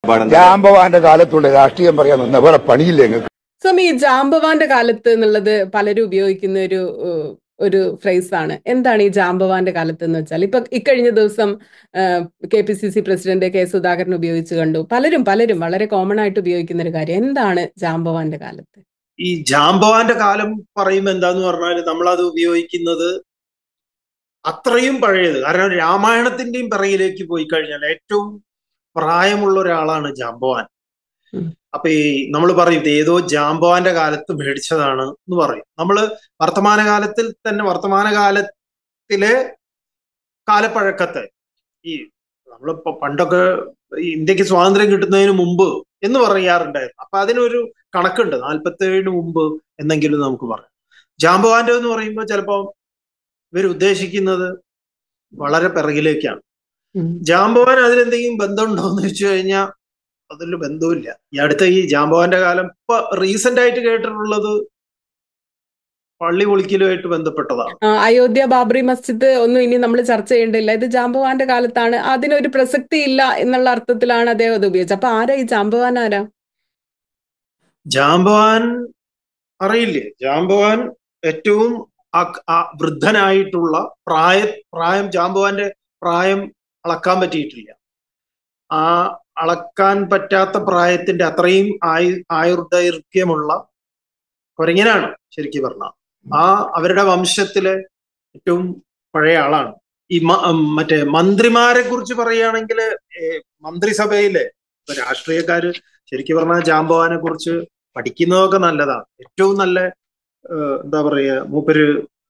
ജാമ്പവാന്റെ കാലത്തുള്ള രാഷ്ട്രീയം പറയാൻ നിന്ന വേറെ പണിയില്ലേ നിങ്ങൾക്ക്? സ്വാമി, ഈ ജാമ്പവാന്റെ കാലത്ത് എന്നുള്ളത് പലരും ഉപയോഗിക്കുന്ന ഒരു ഫ്രേസ് ആണ്. എന്താണ് ഈ ജാമ്പവാന്റെ കാലത്ത് എന്ന് വെച്ചാൽ? ഇപ്പൊ ഇക്കഴിഞ്ഞ ദിവസം KPCC പ്രസിഡന്റ് കെ സുധാകരൻ ഉപയോഗിച്ച് കണ്ടു. പലരും വളരെ കോമൺ ആയിട്ട് ഉപയോഗിക്കുന്ന ഒരു കാര്യം. എന്താണ് ജാമ്പവാന്റെ കാലത്ത്? ഈ ജാമ്പവാന്റെ കാലം പറയുമ്പോൾ എന്താന്ന് പറഞ്ഞാൽ നമ്മളത് ഉപയോഗിക്കുന്നത് അത്രയും പഴയത്. കാരണം രാമായണത്തിന്റെയും പിറകിലേക്ക് പോയി കഴിഞ്ഞാൽ ഏറ്റവും പ്രായമുള്ള ഒരാളാണ് ജാമ്പവാൻ. അപ്പൊ ഈ നമ്മൾ പറയും ഏതോ ജാമ്പവാന്റെ കാലത്ത് മേടിച്ചതാണ് എന്ന് പറയും. നമ്മള് വർത്തമാനകാലത്തിൽ തന്നെ വർത്തമാനകാലത്തിലെ കാലപ്പഴക്കത്തെ ഈ നമ്മളിപ്പോ പണ്ടൊക്കെ ഇന്ത്യക്ക് സ്വാതന്ത്ര്യം കിട്ടുന്നതിന് മുമ്പ് എന്ന് പറയാറുണ്ടായിരുന്നു. അപ്പൊ അതിനൊരു കണക്കുണ്ട്, 47 മുമ്പ് എന്നെങ്കിലും നമുക്ക് പറയാം. ജാമ്പവാന്റെ എന്ന് പറയുമ്പോൾ ചിലപ്പോ ഇവർ ഉദ്ദേശിക്കുന്നത് വളരെ പിറകിലേക്കാണ്. ജാമ്പവാൻ അതിലെന്തെങ്കിലും ബന്ധമുണ്ടോ എന്ന് വെച്ച് കഴിഞ്ഞാൽ അതിൽ ബന്ധവുമില്ല. ഈ അടുത്ത ഈ ജാമ്പവാന്റെ കാലം ഇപ്പൊ റീസെന്റ് ആയിട്ട് കേട്ടിട്ടുള്ളത് പള്ളി പൊളിക്കലുമായിട്ട് ബന്ധപ്പെട്ടതാണ്. അയോധ്യ ബാബറി മസ്ജിദ് ഒന്നും ഇനി നമ്മൾ ചർച്ച ചെയ്യേണ്ടില്ല. ഇത് ജാമ്പവാന്റെ കാലത്താണ്, അതിനൊരു പ്രസക്തി ഇല്ല എന്നുള്ള അർത്ഥത്തിലാണ് അദ്ദേഹം അത് ഉപയോഗിച്ചത്. അപ്പൊ ആരാ ഈ ജാമ്പവാൻ? ആരാ ജാമ്പവാൻ? അറിയില്ലേ? ജാമ്പവാൻ ഏറ്റവും വൃദ്ധനായിട്ടുള്ള പ്രായം ജാമ്പവാന്റെ പ്രായം അളക്കാൻ പറ്റിയിട്ടില്ല. ആ അളക്കാൻ പറ്റാത്ത പ്രായത്തിന്റെ അത്രയും ആയുർദൈർഘ്യമുള്ള കുരങ്ങനാണ് ശരിക്കും പറഞ്ഞാൽ. അവരുടെ വംശത്തിലെ ഏറ്റവും പഴയ ആളാണ്. ഈ മറ്റേ മന്ത്രിമാരെ കുറിച്ച് പറയുകയാണെങ്കിൽ മന്ത്രിസഭയിലെ രാഷ്ട്രീയക്കാര് ശരിക്കും പറഞ്ഞാൽ ജാമ്പവാനെ കുറിച്ച് പഠിക്കുന്നതൊക്കെ നല്ലതാണ്. ഏറ്റവും നല്ല എന്താ പറയുക, മൂപ്പര്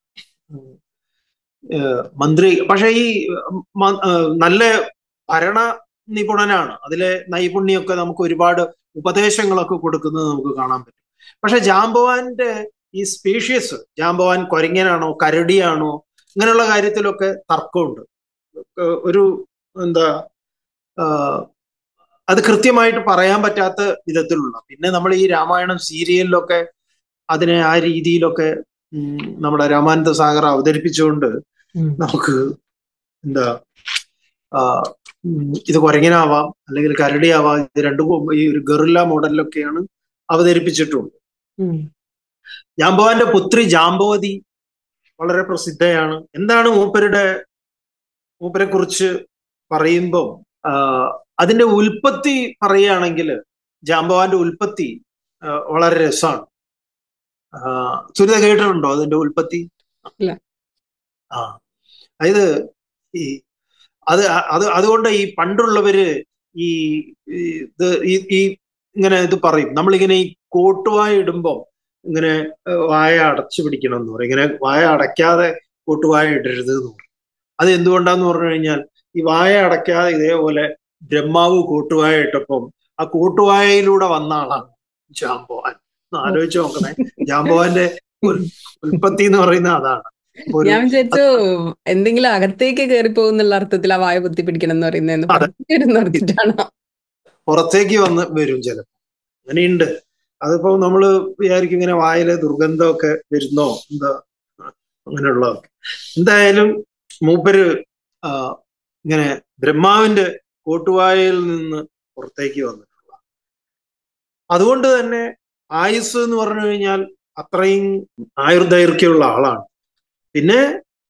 മന്ത്രി. പക്ഷെ ഈ നല്ല ഭരണ നിപുണനാണ്. അതിലെ നൈപുണ്യമൊക്കെ നമുക്ക് ഒരുപാട് ഉപദേശങ്ങളൊക്കെ കൊടുക്കുന്നത് നമുക്ക് കാണാൻ പറ്റും. പക്ഷെ ജാമ്പവാന്റെ ഈ സ്പീഷ്യസ്, ജാമ്പവാൻ കുരങ്ങനാണോ കരടിയാണോ ഇങ്ങനെയുള്ള കാര്യത്തിലൊക്കെ തർക്കമുണ്ട്. ഒരു എന്താ അത് കൃത്യമായിട്ട് പറയാൻ പറ്റാത്ത വിധത്തിലുള്ള. പിന്നെ നമ്മൾ ഈ രാമായണം സീരിയലിലൊക്കെ അതിനെ ആ രീതിയിലൊക്കെ നമ്മുടെ രാമാനന്ദ സാഗർ അവതരിപ്പിച്ചുകൊണ്ട് നമുക്ക് എന്താ ഇത് കുരങ്ങനാവാം അല്ലെങ്കിൽ കരടിയാവാം, ഇത് രണ്ടും ഈ ഒരു ഗറില്ല മോഡലിലൊക്കെയാണ് അവതരിപ്പിച്ചിട്ടുണ്ട്. ജാമ്പവാന്റെ പുത്രി ജാമ്പവതി വളരെ പ്രസിദ്ധയാണ്. എന്താണ് മൂപ്പരെ കുറിച്ച് പറയുമ്പോൾ അതിന്റെ ഉൽപ്പത്തി പറയുകയാണെങ്കിൽ ജാമ്പവാന്റെ ഉൽപ്പത്തി വളരെ രസമാണ്. സുരിത കേട്ടിട്ടുണ്ടോ അതിന്റെ ഉൽപ്പത്തി? അതായത് ഈ അതുകൊണ്ട് ഈ പണ്ടുള്ളവര് ഈ ഇങ്ങനെ ഇത് പറയും. നമ്മളിങ്ങനെ ഈ കോട്ടുവായ ഇടുമ്പോ ഇങ്ങനെ വായ അടച്ചു പിടിക്കണം എന്ന് പറയും. ഇങ്ങനെ വായ അടയ്ക്കാതെ കോട്ടുവായ ഇടരുത് എന്ന് പറയും. അത് എന്തുകൊണ്ടാന്ന് പറഞ്ഞു കഴിഞ്ഞാൽ ഈ വായ അടയ്ക്കാതെ ഇതേപോലെ ബ്രഹ്മാവ് കോട്ടുവായ ഇട്ടപ്പം ആ കോട്ടുവായയിലൂടെ വന്ന ആളാണ് ജാമ്പവാൻ. ആലോചിച്ച് നോക്കണേ, ജാമ്പവാന്റെ ഉൽപ്പത്തി എന്ന് പറയുന്നത് അതാണ്. ഞാൻ വിചാരിച്ചു എന്തെങ്കിലും അകത്തേക്ക് കയറി പോകുന്നുള്ള അർത്ഥത്തിൽ ആ വായ കുത്തി പിടിക്കണം എന്ന് പറയുന്നത് പുറത്തേക്ക് വരും ചിലപ്പോ. അങ്ങനെയുണ്ട്. അതിപ്പോ നമ്മള് വിചാരിക്കും ഇങ്ങനെ വായിലെ ദുർഗന്ധമൊക്കെ വരുന്നോ എന്താ അങ്ങനെയുള്ളതൊക്കെ. എന്തായാലും മൂപ്പര് ഇങ്ങനെ ബ്രഹ്മാവിന്റെ കോട്ടുവായയിൽ നിന്ന് പുറത്തേക്ക് വന്നിട്ടുള്ള. അതുകൊണ്ട് തന്നെ ആയുസ് എന്ന് പറഞ്ഞു കഴിഞ്ഞാൽ അത്രയും ആയുർദൈർഘ്യമുള്ള ആളാണ്. പിന്നെ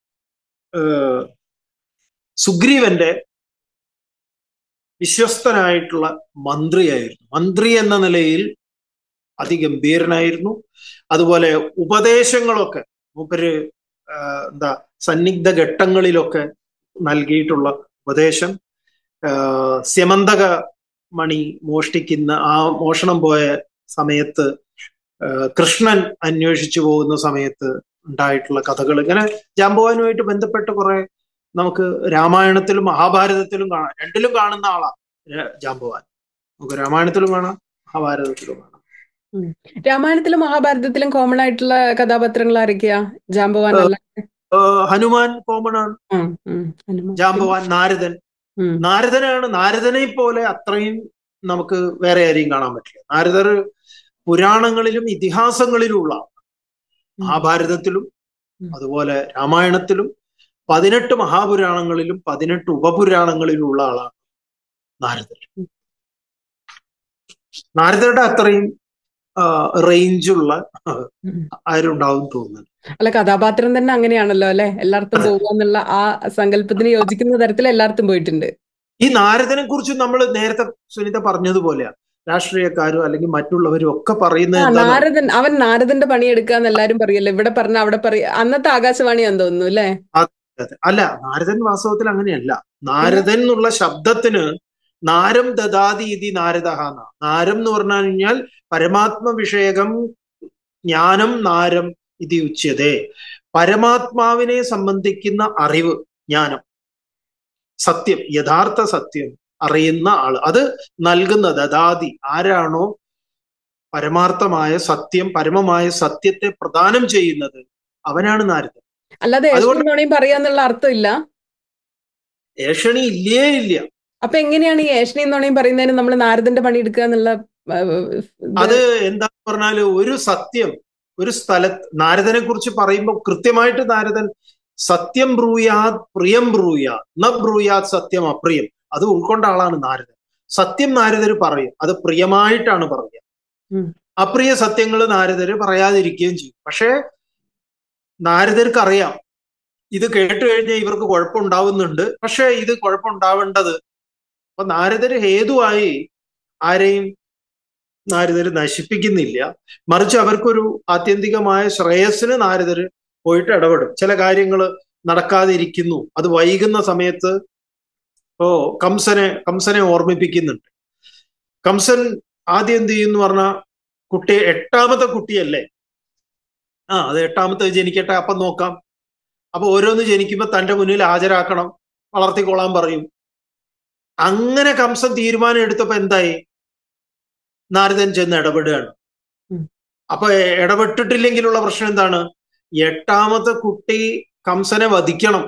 സുഗ്രീവന്റെ വിശ്വസ്തനായിട്ടുള്ള മന്ത്രിയായിരുന്നു. മന്ത്രി എന്ന നിലയിൽ അതിഗംഭീരനായിരുന്നു. അതുപോലെ ഉപദേശങ്ങളൊക്കെ മൂപ്പര് സന്നിഗ്ധ ഘട്ടങ്ങളിലൊക്കെ നൽകിയിട്ടുള്ള ഉപദേശം. സ്യമന്തക മണി മോഷ്ടിക്കുന്ന മോഷണം പോയ സമയത്ത് കൃഷ്ണൻ അന്വേഷിച്ചു പോകുന്ന സമയത്ത് ഉണ്ടായിട്ടുള്ള കഥകൾ, ഇങ്ങനെ ജാമ്പവാനുമായിട്ട് ബന്ധപ്പെട്ട് കുറെ നമുക്ക് രാമായണത്തിലും മഹാഭാരതത്തിലും കാണാം. രണ്ടിലും കാണുന്ന ആളാണ് ജാമ്പവാൻ. നമുക്ക് രാമായണത്തിലും കാണാം, മഹാഭാരതത്തിലും കാണാം. രാമായണത്തിലും മഹാഭാരതത്തിലും കോമൺ ആയിട്ടുള്ള കഥാപാത്രങ്ങൾ ആരൊക്കെയാ? ജാമ്പവാൻ ഹനുമാൻ കോമൺ ആണ്. ജാമ്പവാൻ നാരദനാണ്. നാരദനെ പോലെ അത്രയും നമുക്ക് വേറെ ആരെയും കാണാൻ പറ്റില്ല. നാരദർ പുരാണങ്ങളിലും ഇതിഹാസങ്ങളിലുള്ള മഹാഭാരതത്തിലും അതുപോലെ രാമായണത്തിലും 18 മഹാപുരാണങ്ങളിലും 18 ഉപപുരാണങ്ങളിലും ഉള്ള ആളാണ് നാരദർ. നാരദരുടെ അത്രയും റേഞ്ചുള്ള ഉം. ആരുണ്ടാവും തോന്നുന്നു. അല്ല, കഥാപാത്രം തന്നെ അങ്ങനെയാണല്ലോ അല്ലെ, എല്ലായിടത്തും അതെ. പോകുക എന്നുള്ള ആ സങ്കല്പത്തിന് യോജിക്കുന്ന തരത്തിൽ എല്ലായിടത്തും പോയിട്ടുണ്ട്. ഈ നാരദനെ കുറിച്ച് നമ്മൾ നേരത്തെ സുനിത പറഞ്ഞതുപോലെയാ, രാഷ്ട്രീയക്കാരും അല്ലെങ്കിൽ മറ്റുള്ളവരും ഒക്കെ പറയുന്നത് എന്താണെന്ന് അവൻ നാരദന്റെ പണിയെടുക്കാന്ന് എല്ലാരും പറയല്ലോ, ഇവിടെ പറഞ്ഞ അവിടെ പറയ, അന്നത്തെ ആകാശവാണിയാന്ന് തോന്നുന്നു അല്ലെ. അല്ല, നാരദൻ വാസ്തവത്തിൽ അങ്ങനെയല്ല. നാരദൻ എന്നുള്ള ശബ്ദത്തിന് നാരം ദദാതി ഇതി നാരദഹ എന്നാ. നാരം എന്ന് പറഞ്ഞു കഴിഞ്ഞാൽ പരമാത്മ വിഷയകം ജ്ഞാനം നാരം ഇതി ഉച്യതേ. പരമാത്മാവിനെ സംബന്ധിക്കുന്ന അറിവ്, ജ്ഞാനം, സത്യം, യഥാർത്ഥ സത്യം അറിയുന്ന ആള്, അത് നൽകുന്ന ദദാതി, ആരാണോ പരമാർത്ഥമായ സത്യം, പരമമായ സത്യത്തെ പ്രദാനം ചെയ്യുന്നത്, അവനാണ് നാരദൻ. അല്ലാതെ ഏഷണിയും പറയാന്നുള്ള അർത്ഥമില്ല. ഏഷണി ഇല്ലേ ഇല്ല. അപ്പൊ എങ്ങനെയാണ് ഈ ഏഷണി എന്നോണയും പറയുന്നതിന് നമ്മൾ നാരദന്റെ പണിയെടുക്കുക എന്നുള്ള അത് എന്താ പറഞ്ഞാല്, ഒരു സത്യം ഒരു സ്ഥലത്ത് നാരദനെ കുറിച്ച് പറയുമ്പോൾ കൃത്യമായിട്ട് നാരദൻ സത്യം ബ്രൂയാത് പ്രിയം ബ്രൂയാത് ന ബ്രൂയാത് സത്യം അപ്രിയം, അത് ഉൾക്കൊണ്ട ആളാണ് നാരദൻ. സത്യം നാരദര് പറയും, അത് പ്രിയമായിട്ടാണ് പറയുക. അപ്രിയ സത്യങ്ങൾ നാരദര് പറയാതിരിക്കുകയും ചെയ്യും. പക്ഷേ നാരദർക്ക് അറിയാം ഇത് കേട്ട് കഴിഞ്ഞാൽ ഇവർക്ക് കുഴപ്പമുണ്ടാവുന്നുണ്ട്, പക്ഷെ ഇത് കുഴപ്പമുണ്ടാവേണ്ടത്. അപ്പൊ നാരദര് ഹേതുവായി ആരെയും നാരദര് നശിപ്പിക്കുന്നില്ല, മറിച്ച് അവർക്കൊരു ആത്യന്തികമായ ശ്രേയസ്സിന് നാരദര് പോയിട്ട് ഇടപെടും. ചില കാര്യങ്ങൾ നടക്കാതിരിക്കുന്നു, അത് വൈകുന്ന സമയത്ത് കംസനെ ഓർമ്മിപ്പിക്കുന്നുണ്ട്. കംസൻ ആദ്യം എന്ത് ചെയ്യുന്നു പറഞ്ഞാൽ, കുട്ടി 8ാമത്തെ കുട്ടിയല്ലേ, അത് 8ാമത്തെ ജനിക്കട്ടെ അപ്പം നോക്കാം. അപ്പൊ ഓരോന്ന് ജനിക്കുമ്പോ തന്റെ മുന്നിൽ ഹാജരാക്കണം, വളർത്തിക്കൊള്ളാൻ പറയും. അങ്ങനെ കംസൻ തീരുമാനം എടുത്തപ്പോ എന്തായി, നാരദൻ ചെന്ന് ഇടപെടുകയാണ്. അപ്പൊ ഇടപെട്ടിട്ടില്ലെങ്കിലുള്ള പ്രശ്നം എന്താണ്, 8ാമത്തെ കുട്ടി കംസനെ വധിക്കണം.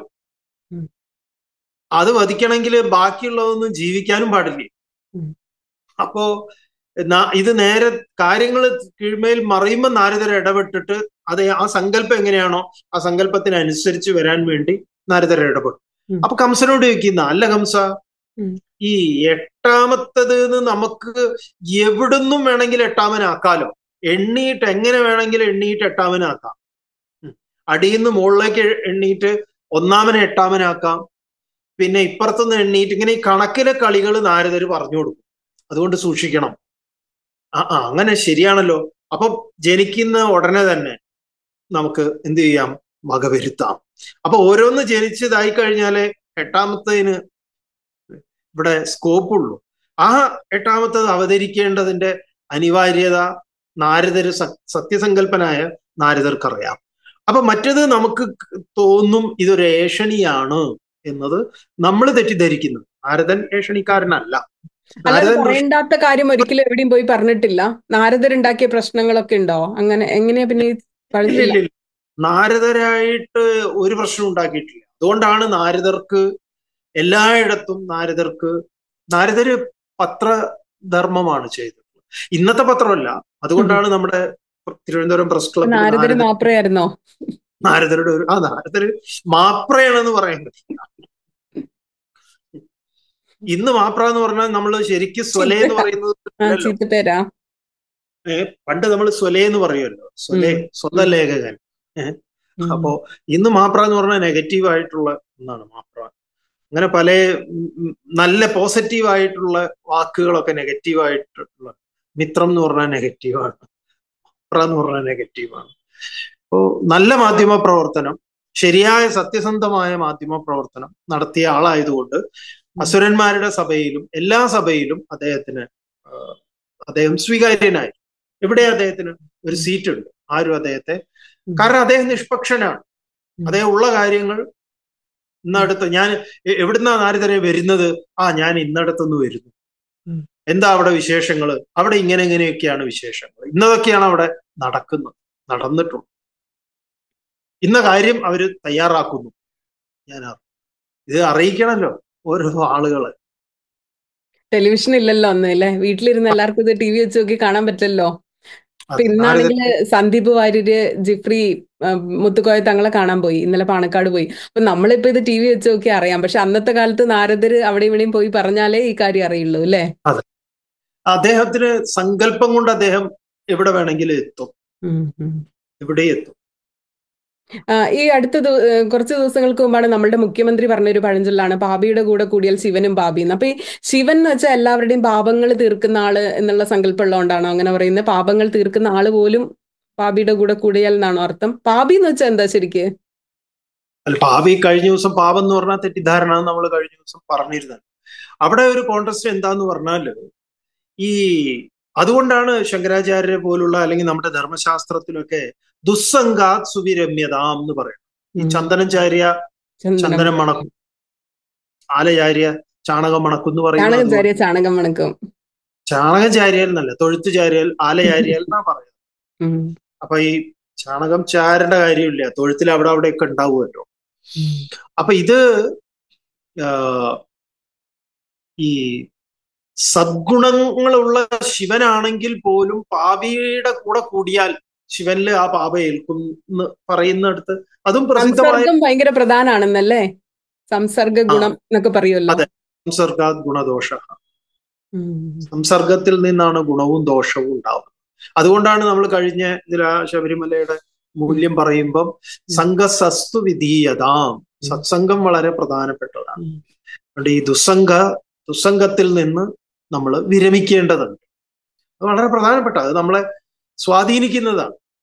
അത് വധിക്കണമെങ്കിൽ ബാക്കിയുള്ളതൊന്നും ജീവിക്കാനും പാടില്ലേ. അപ്പോ ഇത് നേരെ കാര്യങ്ങൾ കീഴ്മേൽ മറിയുമ്പോൾ നാരദർ ഇടപെട്ടിട്ട് ആ സങ്കല്പം എങ്ങനെയാണോ ആ സങ്കല്പത്തിനനുസരിച്ച് വരാൻ വേണ്ടി നാരദർ ഇടപെടും. അപ്പൊ കംസനോട് ചോദിക്കുന്ന, അല്ല കംസ, ഈ 8ാമത്തത് നമുക്ക് എവിടുന്നും വേണമെങ്കിൽ 8ാമനാക്കാലോ, എണ്ണീട്ട് എങ്ങനെ വേണമെങ്കിൽ എണ്ണീട്ട് 8ാമനാക്കാം. അടിയിൽ നിന്ന് മുകളിലേക്ക് എണ്ണീട്ട് 1ാമനെ 8ാമനാക്കാം, പിന്നെ ഇപ്പുറത്തുനിന്ന് എണ്ണീട്ട്, ഇങ്ങനെ ഈ കണക്കിലെ കളികൾ നാരദര് പറഞ്ഞു കൊടുക്കും. അതുകൊണ്ട് സൂക്ഷിക്കണം. അങ്ങനെ ശരിയാണല്ലോ. അപ്പൊ ജനിക്കുന്ന ഉടനെ തന്നെ നമുക്ക് എന്ത് ചെയ്യാം, വകവരുത്താം. അപ്പൊ ഓരോന്ന് ജനിച്ചതായി കഴിഞ്ഞാലേ 8ാമത്തതിന് ഇവിടെ സ്കോപ്പുള്ളൂ. ആ 8ാമത്തത് അവതരിക്കേണ്ടതിന്റെ അനിവാര്യത നാരദര്, സത്യസങ്കല്പനായ നാരദർക്കറിയാം. അപ്പൊ മറ്റത് നമുക്ക് തോന്നും ഇതൊരു ഏഷണിയാണ് എന്നത് നമ്മൾ തെറ്റിദ്ധരിക്കുന്നു. നാരദൻ ഏഷണിക്കാരനല്ല. പറയേണ്ടാത്ത കാര്യം ഒരിക്കലും എവിടെയും പോയി പറഞ്ഞിട്ടില്ല. നാരദരുണ്ടാക്കിയ പ്രശ്നങ്ങളൊക്കെ ഉണ്ടോ? അങ്ങനെ എങ്ങനെയാ പിന്നെ നാരദരായിട്ട് ഒരു പ്രശ്നം ഉണ്ടാക്കിയിട്ടില്ല. അതുകൊണ്ടാണ് നാരദർക്ക് എല്ലായിടത്തും നാരദര് പത്രധർമ്മമാണ് ചെയ്തത്. ഇന്നത്തെ പത്രമല്ല. അതുകൊണ്ടാണ് നമ്മുടെ തിരുവനന്തപുരം പ്രസ് ക്ലബ് നാരദര് മാപ്രയായിരുന്നോ? നാരദരുടെ നാരദര് മാപ്രയാണെന്ന് പറയാൻ പറ്റില്ല. ഇന്ന് മാപ്ര എന്ന് പറഞ്ഞാൽ നമ്മൾ ശരിക്കും സ്വലേ എന്ന് പറയുന്നത് പണ്ട് നമ്മൾ സ്വലേ എന്ന് പറയുമല്ലോ, സ്വതലേഖകൻ. അപ്പോ ഇന്ന് മാപ്ര എന്ന് പറഞ്ഞാൽ നെഗറ്റീവ് ആയിട്ടുള്ള ഒന്നാണ് മാപ്ര. അങ്ങനെ പല നല്ല പോസിറ്റീവ് ആയിട്ടുള്ള വാക്കുകളൊക്കെ നെഗറ്റീവ് ആയിട്ടുള്ള, മിത്രം എന്ന് പറഞ്ഞാൽ നെഗറ്റീവാണ്, മാപ്ര എന്ന് പറഞ്ഞാൽ നെഗറ്റീവാണ്. അപ്പോ നല്ല മാധ്യമ പ്രവർത്തനം, ശരിയായ സത്യസന്ധമായ മാധ്യമ പ്രവർത്തനം നടത്തിയ ആളായതുകൊണ്ട് അസുരന്മാരുടെ സഭയിലും എല്ലാ സഭയിലും അദ്ദേഹം സ്വീകാര്യനായി. ഇവിടെ അദ്ദേഹത്തിന് ഒരു സീറ്റ് ഉണ്ട്. ആരും അദ്ദേഹത്തെ, കാരണം അദ്ദേഹം നിഷ്പക്ഷനാണ്. അദ്ദേഹം ഉള്ള കാര്യങ്ങൾ ഇന്നടുത്ത്, ഞാൻ എവിടുന്നാ നാരദരെ വരുന്നത്, ഞാൻ ഇന്നടത്തുനിന്ന് വരുന്നു, എന്താ അവിടെ വിശേഷങ്ങൾ, അവിടെ ഇങ്ങനെയൊക്കെയാണ് വിശേഷങ്ങൾ, ഇന്നതൊക്കെയാണ് അവിടെ നടന്നിട്ടുള്ളത്, ഇന്ന കാര്യം അവര് തയ്യാറാക്കുന്നു. ഇത് അറിയിക്കണമല്ലോ ഓരോ ആളുകള്. ടെലിവിഷൻ ഇല്ലല്ലോ അന്ന് അല്ലേ, വീട്ടിലിരുന്ന് എല്ലാവർക്കും ഇത് TV വെച്ച് നോക്കി കാണാൻ പറ്റില്ലല്ലോ. അപ്പൊ ഇന്നാണെങ്കിൽ സന്ദീപ് വാര്യര്, ജിഫ്രി മുത്തുക്കോയ തങ്ങളെ കാണാൻ പോയി, ഇന്നലെ പാണക്കാട് പോയി. അപ്പൊ നമ്മളിപ്പോ ഇത് TV വെച്ച് നോക്കി അറിയാം. പക്ഷെ അന്നത്തെ കാലത്ത് നാരദര് അവിടെ ഇവിടെയും പോയി പറഞ്ഞാലേ ഈ കാര്യം അറിയുള്ളൂ അല്ലേ? അതെ, അദ്ദേഹത്തിന് സങ്കല്പം കൊണ്ട് അദ്ദേഹം എവിടെ വേണമെങ്കിലും എത്തും, എവിടെ എത്തും. ഈ കുറച്ച് ദിവസങ്ങൾക്ക് മുമ്പാണ് നമ്മളുടെ മുഖ്യമന്ത്രി പറഞ്ഞൊരു പഴഞ്ചൊല്ലാണ് പാപിയുടെ കൂടെ കൂടിയാൽ ശിവനും പാപിന്ന്. അപ്പൊ ഈ ശിവൻ എന്ന് വെച്ചാൽ എല്ലാവരുടെയും പാപങ്ങൾ തീർക്കുന്ന ആള് എന്നുള്ള സങ്കല്പം ഉള്ളതുകൊണ്ടാണോ അങ്ങനെ പറയുന്നത്? പാപങ്ങൾ തീർക്കുന്ന ആള് പോലും പാപിയുടെ കൂടെ കൂടിയാൽ എന്നാണോ അർത്ഥം? പാപി എന്ന് വെച്ചാൽ എന്താ ശരിക്ക്? അല്ല, പാപി കഴിഞ്ഞ ദിവസം പാപം എന്ന് പറഞ്ഞാൽ തെറ്റിദ്ധാരണ നമ്മൾ കഴിഞ്ഞ ദിവസം പറഞ്ഞിരുന്നത്. അവിടെ ഒരു കോൺട്രസ്റ്റ് എന്താന്ന് പറഞ്ഞാല് അതുകൊണ്ടാണ് ശങ്കരാചാര്യരെ പോലുള്ള അല്ലെങ്കിൽ നമ്മുടെ ധർമ്മശാസ്ത്രത്തിലൊക്കെ ദുസ്സംഗാത് സുവിരമ്യതാം എന്ന് പറയുന്നത്. ഈ ചന്ദനം ചാരിയ ചന്ദനം മണക്കും, ആലചാരിയ ചാണകം മണക്കും എന്ന് പറയുന്നത്. ചാണകം മണക്കും, ചാണകം ചാരിയാൽ എന്നല്ല, തൊഴുത്ത് ചാരിയാൽ ആലചാരിയാൽ എന്നാ പറയുന്നത്. അപ്പൊ ഈ ചാണകം ചാരേണ്ട കാര്യമില്ല, തൊഴുത്തിൽ അവിടെയൊക്കെ ഉണ്ടാവുമല്ലോ. അപ്പൊ ഇത് ഈ സദ്ഗുണങ്ങളുള്ള ശിവനാണെങ്കിൽ പോലും പാപിയുടെ കൂടെ കൂടിയാൽ ശിവനില് ആ പാപ ഏൽക്കും എന്ന് പറയുന്നിടത്ത് അതും പ്രസിദ്ധമായ ഭയങ്കര പ്രധാനാണെന്നല്ലേ, സംസർഗ ഗുണം എന്നൊക്കെ പറയുമല്ലോ. അതെ, സംസർഗാത് ഗുണദോഷ, സംസർഗത്തിൽ നിന്നാണ് ഗുണവും ദോഷവും ഉണ്ടാവുന്നത്. അതുകൊണ്ടാണ് നമ്മൾ കഴിഞ്ഞ ഇതിൽ ആ ശബരിമലയുടെ മൂല്യം പറയുമ്പം സംഘസസ്തു വിധീയതാം, സത്സംഗം വളരെ പ്രധാനപ്പെട്ടതാണ്. അതുകൊണ്ട് ഈ ദുസ്സംഗത്തിൽ നിന്ന് നമ്മൾ വിരമിക്കേണ്ടതുണ്ട്. അത് വളരെ പ്രധാനപ്പെട്ട, അത് നമ്മളെ സ്വാധീനിക്കുന്നതാണ്.